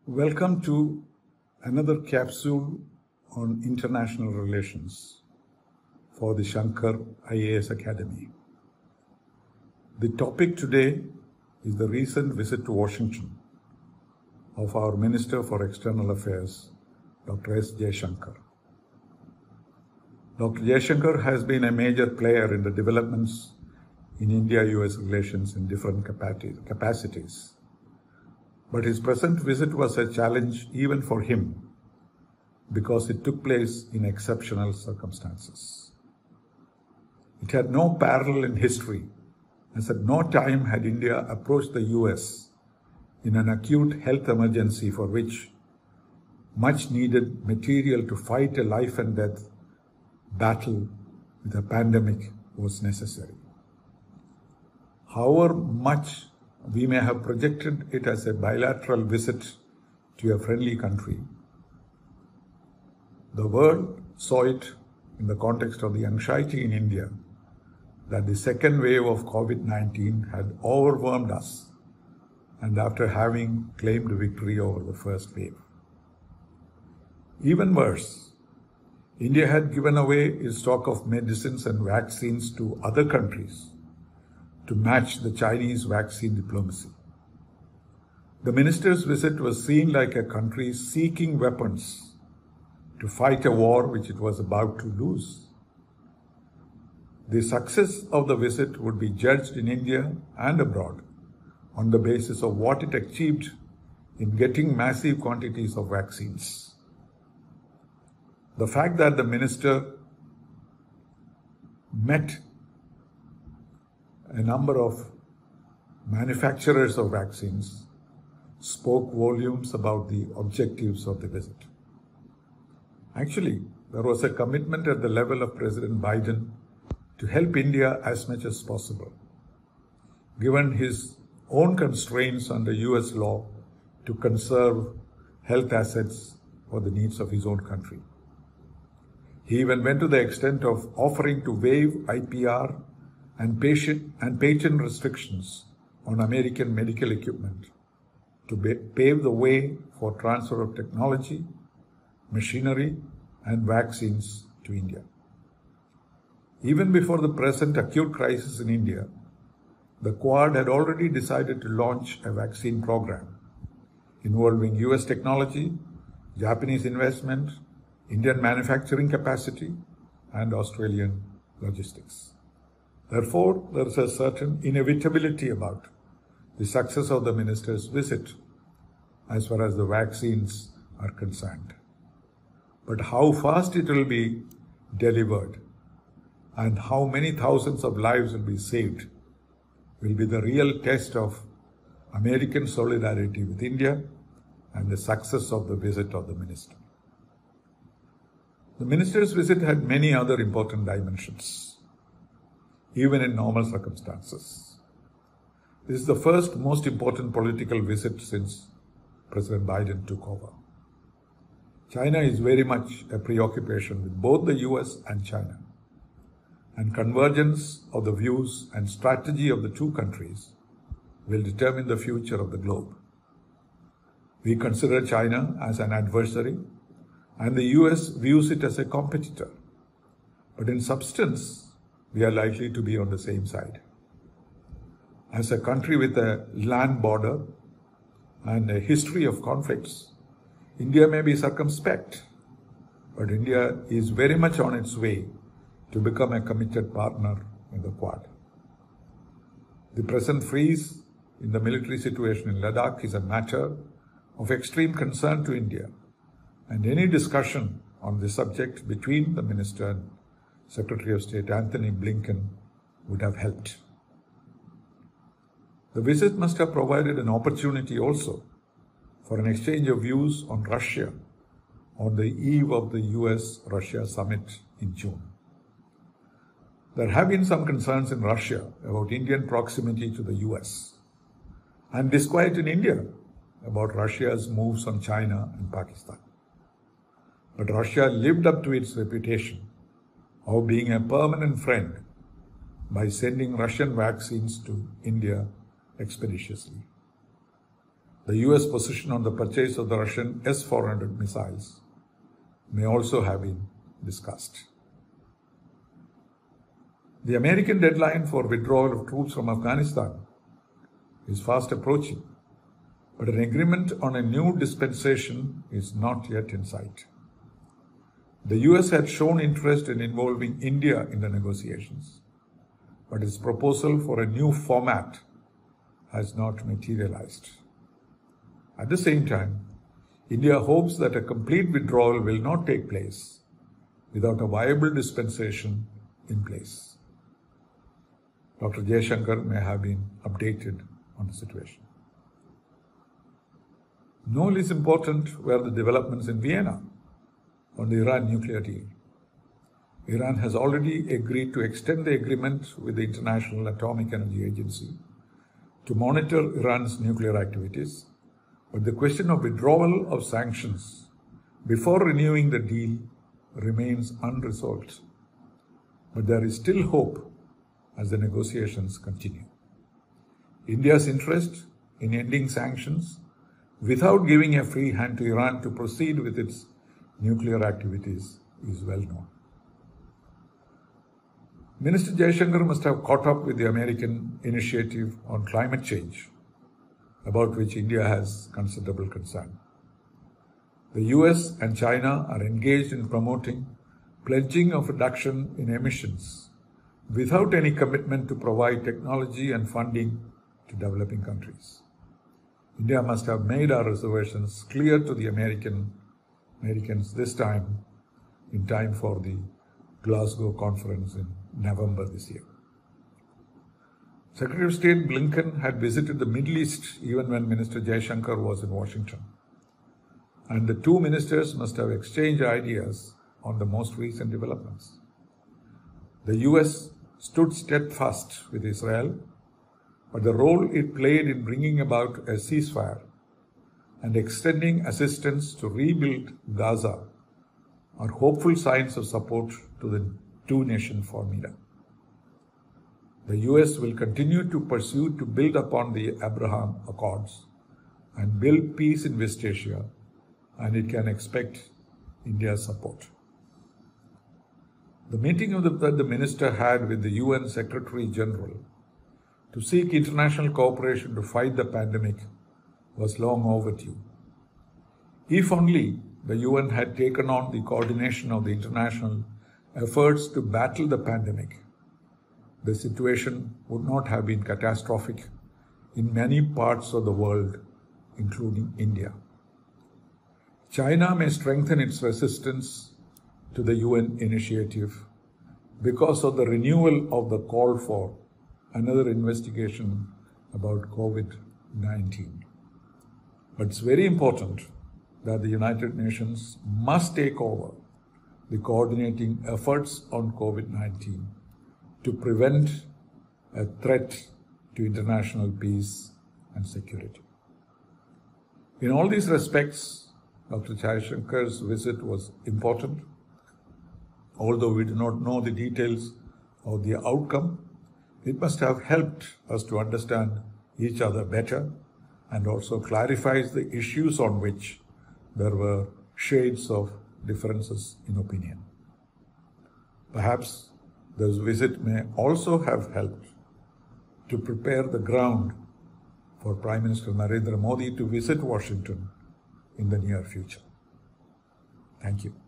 Welcome to another capsule on international relations for the Shankar IAS Academy. The topic today is the recent visit to Washington of our Minister for External Affairs, Dr. S. Jaishankar. Dr. Jaishankar has been a major player in the developments in India-US relations in different capacities. But his present visit was a challenge even for him because it took place in exceptional circumstances. It had no parallel in history, as at no time had India approached the US in an acute health emergency for which much needed material to fight a life and death battle with a pandemic was necessary. However much we may have projected it as a bilateral visit to a friendly country, the world saw it in the context of the anxiety in India that the second wave of COVID-19 had overwhelmed us, and after having claimed victory over the first wave. Even worse, India had given away its stock of medicines and vaccines to other countries to match the Chinese vaccine diplomacy. The minister's visit was seen like a country seeking weapons to fight a war which it was about to lose. The success of the visit would be judged in India and abroad on the basis of what it achieved in getting massive quantities of vaccines. The fact that the minister met a number of manufacturers of vaccines spoke volumes about the objectives of the visit. Actually, there was a commitment at the level of President Biden to help India as much as possible, given his own constraints under US law to conserve health assets for the needs of his own country. He even went to the extent of offering to waive IPR and patent restrictions on American medical equipment to pave the way for transfer of technology, machinery, and vaccines to India. Even before the present acute crisis in India, the Quad had already decided to launch a vaccine program involving US technology, Japanese investment, Indian manufacturing capacity, and Australian logistics. Therefore, there is a certain inevitability about the success of the minister's visit as far as the vaccines are concerned. But how fast it will be delivered and how many thousands of lives will be saved will be the real test of American solidarity with India and the success of the visit of the minister. The minister's visit had many other important dimensions, even in normal circumstances. This is the first most important political visit since President Biden took over. China is very much a preoccupation with both the US and China, and convergence of the views and strategy of the two countries will determine the future of the globe. We consider China as an adversary, and the US views it as a competitor. But in substance, we are likely to be on the same side. As a country with a land border and a history of conflicts, India may be circumspect, but India is very much on its way to become a committed partner in the Quad. The present freeze in the military situation in Ladakh is a matter of extreme concern to India, and any discussion on the subject between the minister and Secretary of State Antony Blinken would have helped. The visit must have provided an opportunity also for an exchange of views on Russia on the eve of the US-Russia summit in June. There have been some concerns in Russia about Indian proximity to the US and disquiet in India about Russia's moves on China and Pakistan. But Russia lived up to its reputation of being a permanent friend by sending Russian vaccines to India expeditiously. The US position on the purchase of the Russian S-400 missiles may also have been discussed. The American deadline for withdrawal of troops from Afghanistan is fast approaching, but an agreement on a new dispensation is not yet in sight. The US had shown interest in involving India in the negotiations, but its proposal for a new format has not materialized. At the same time, India hopes that a complete withdrawal will not take place without a viable dispensation in place. Dr. Jaishankar may have been updated on the situation. No less important were the developments in Vienna on the Iran nuclear deal. Iran has already agreed to extend the agreement with the International Atomic Energy Agency to monitor Iran's nuclear activities, but the question of withdrawal of sanctions before renewing the deal remains unresolved. But there is still hope as the negotiations continue. India's interest in ending sanctions without giving a free hand to Iran to proceed with its nuclear activities is well known. Minister Jaishankar must have caught up with the American initiative on climate change, about which India has considerable concern. The US and China are engaged in promoting pledging of reduction in emissions without any commitment to provide technology and funding to developing countries. India must have made our reservations clear to the Americans this time, in time for the Glasgow conference in November this year. Secretary of State Blinken had visited the Middle East even when Minister Jaishankar was in Washington, and the two ministers must have exchanged ideas on the most recent developments. The US stood steadfast with Israel, but the role it played in bringing about a ceasefire and extending assistance to rebuild Gaza are hopeful signs of support to the two-nation formula. The US will continue to pursue to build upon the Abraham Accords and build peace in West Asia, and it can expect India's support. The meeting that the minister had with the UN Secretary General to seek international cooperation to fight the pandemic was long overdue. If only the UN had taken on the coordination of the international efforts to battle the pandemic, the situation would not have been catastrophic in many parts of the world, including India. China may strengthen its resistance to the UN initiative because of the renewal of the call for another investigation about COVID-19. But it's very important that the United Nations must take over the coordinating efforts on COVID-19 to prevent a threat to international peace and security. In all these respects, Dr. Jaishankar's visit was important. Although we do not know the details of the outcome, it must have helped us to understand each other better and also clarifies the issues on which there were shades of differences in opinion. Perhaps this visit may also have helped to prepare the ground for Prime Minister Narendra Modi to visit Washington in the near future. Thank you.